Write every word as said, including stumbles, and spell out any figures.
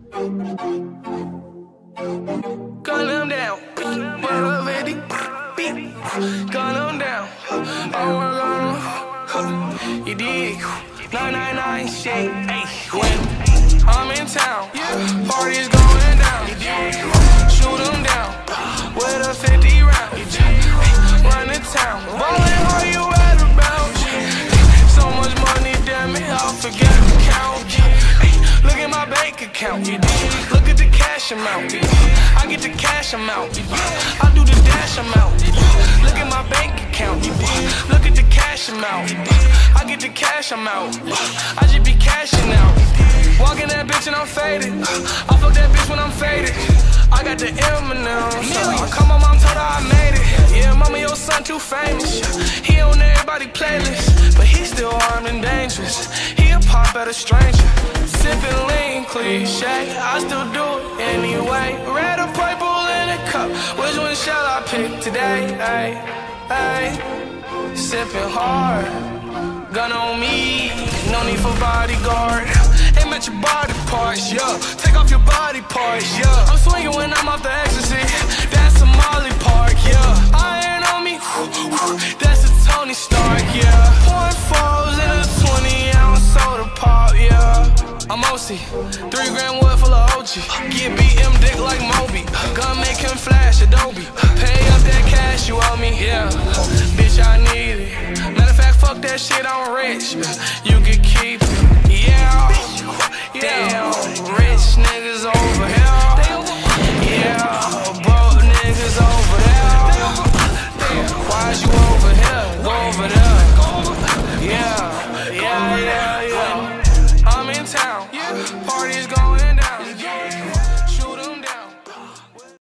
Gun them down, what up, Eddie? Gun them down, oh my God, you dig? nine nine nine shit, when I'm in town, parties going down, shoot them down, with a fifty round, run the town, ballin' all you at about, so much money, damn it, I'll forget to count. Look at my bank account, look at the cash amount, I get the cash amount, I do the dash amount. Look at my bank account, look at the cash amount, I get the cash amount, I just be cashing out. Walking that bitch and I'm faded, I fuck that bitch when I'm faded. I got the M and M's, I call my mom, told her I made it. Yeah, mama, your son too famous, he on everybody playlist, but he still armed and dangerous. He a pop at a stranger, sipping lean, cliche, I still do it anyway. Red or purple in a cup, which one shall I pick today? Ay, ay, sipping hard, gun on me, no need for bodyguard. Aim at your body parts, yeah, take off your body parts, yeah. I'm swinging when I'm off the ecstasy, that's a Molly Park, yeah. Iron on me, that's a Tony Stark, yeah. Point falls in a twenty ounce soda pop, yeah. I'm O C, three grand wood full of O G. Get B M dick like Moby, gun make him flash Adobe. Pay up that cash you owe me, yeah. Bitch, I need it. Matter of fact, fuck that shit, I'm rich. You can keep it, yeah. Damn, rich.